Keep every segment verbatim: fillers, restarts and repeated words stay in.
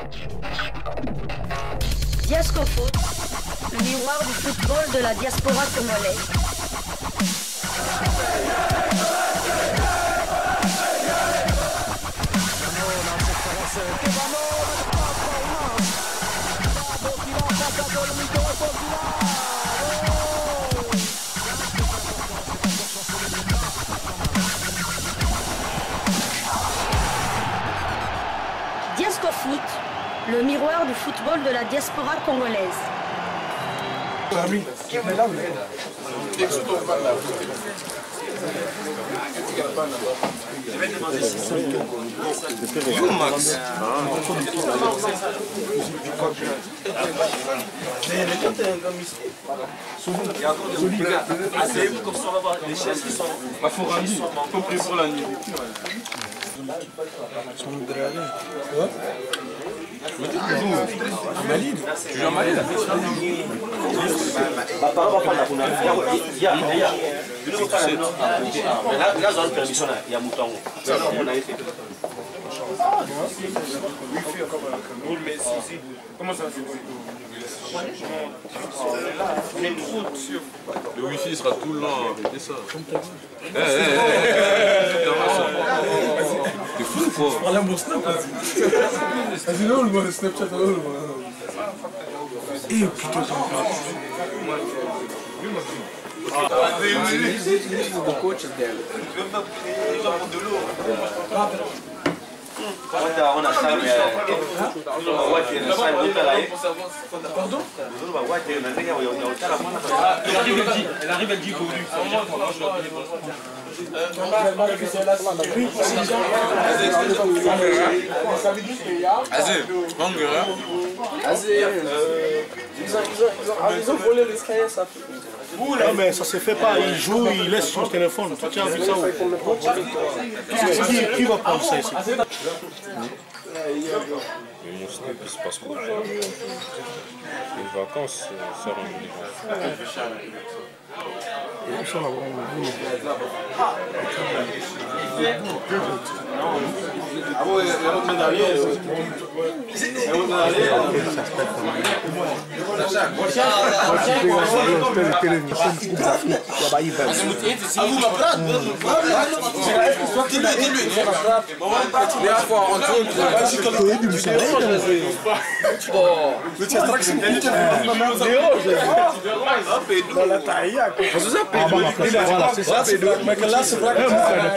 Diasco Foot, le miroir du football de la diaspora congolaise. Diasco Foot, le miroir du football de la diaspora congolaise. Comme ça on va voir les chaises qui sont compris pour la nuit. Malide. Tu joues à Malide? Là, dans la permission, il y a Mouton. Comment ça se fait? Le wifi sera tout le long avec ça. T'es fou quoi? Je parlais à mon snap. Vas-y, là, le Snapchat, là, le Eh putain, ça The coach is there. On a ça, mais... Pardon? Elle arrive, elle dit, elle arrive, elle dit Godu. Azé, Mangera. Azé, ils ont volé les cahiers, ça. Non mais ça se fait pas, il joue, il laisse son téléphone. Toi tu as vu ça où? Qui, qui va prendre ça ici? Mais mon snap, il se passe quoi? Les vacances, ça rend Voilà, c'est ça. Mais que là, c'est vrai que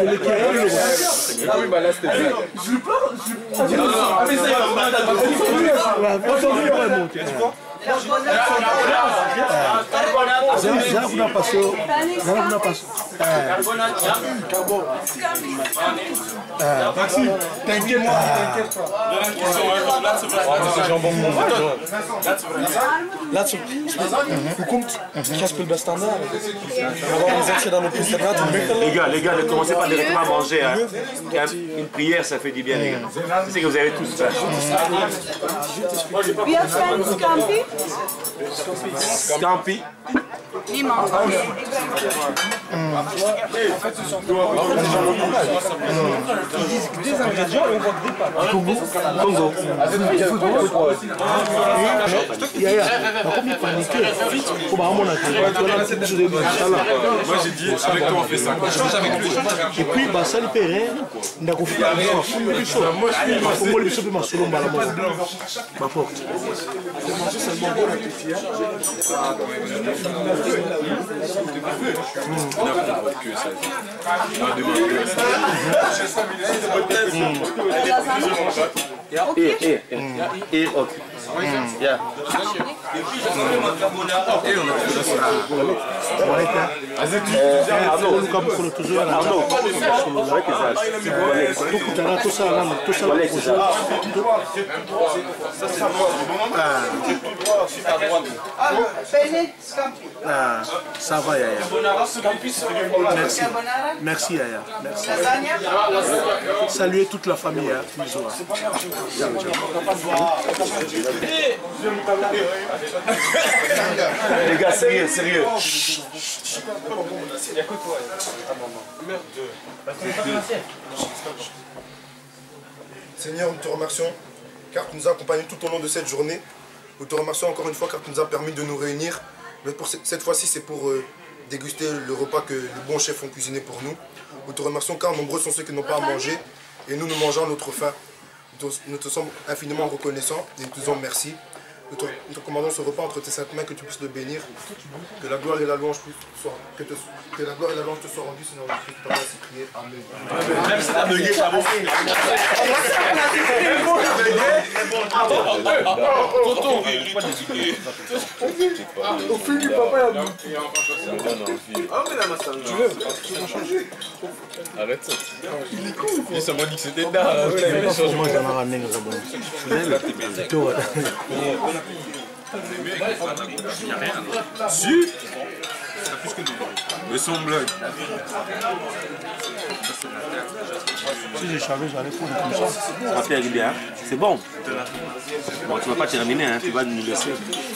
ah oui, bah là, c'était bien. Je lui parle, je lui parle. Zana passou, Zana passou. Maxime, t'inquiète pas, t'inquiète pas. Là, tu comptes, tu as le bas standard. Les gars, les gars, ne commencez pas directement à manger. Hein. Une prière, ça fait du bien, les gars. C'est ce que vous avez tous fait. Scampi. Lima. Des ingrédients et on voit que des pâtes. Congo. Congo. Moi j'ai dit, avec toi on fait ça. Change avec lui. Et puis, bah, ça, le péré, on a confié à moi. Moi, je suis moi, le bishop, ma solo, ma ma porte. C'est manger seulement bon à petit. Et, et, et, ok. Yeah. Ah, ça va, Yaya. Merci. Merci, Yaya. Merci. Saluez toute la famille, hein, les gars, sérieux, sérieux. Seigneur, nous te remercions car tu nous as accompagnés tout au long de cette journée. Nous te remercions encore une fois car tu nous as permis de nous réunir. Mais pour cette fois-ci, c'est pour euh, déguster le repas que les bons chefs ont cuisiné pour nous. Nous te remercions car nombreux sont ceux qui n'ont pas à manger et nous, nous mangeons notre faim. Nous te, nous te sommes infiniment reconnaissants et nous te disons merci. Nous te, nous te commandons ce repas entre tes saintes mains, que tu puisses le bénir. Que la gloire et la louange soient, que, te, que la gloire et la louange te soient rendues, Seigneur Jésus. Tu t'en vas prier. Amen. Au fil du papa, il y a Tu veux Arrête ça. Il ça m'a dit que c'était là. Moi j'en ai ramené un bon. Si. Mais son blague. Si j'ai chargé, j'allais prendre comme ça. Ça fait bien. C'est bon. Bon, tu ne vas pas terminer, hein, tu vas nous laisser.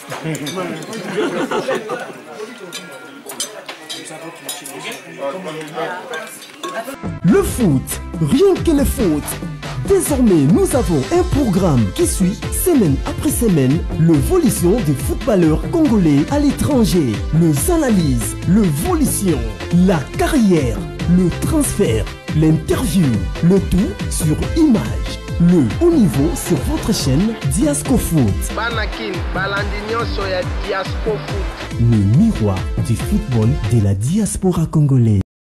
Le foot, rien que le foot. Désormais, nous avons un programme qui suit semaine après semaine l'évolution des footballeurs congolais à l'étranger, les analyses, l'évolution, la carrière, le transfert, l'interview, le tout sur image. Le haut niveau sur votre chaîne Diasco Foot. Le miroir du football de la diaspora congolaise.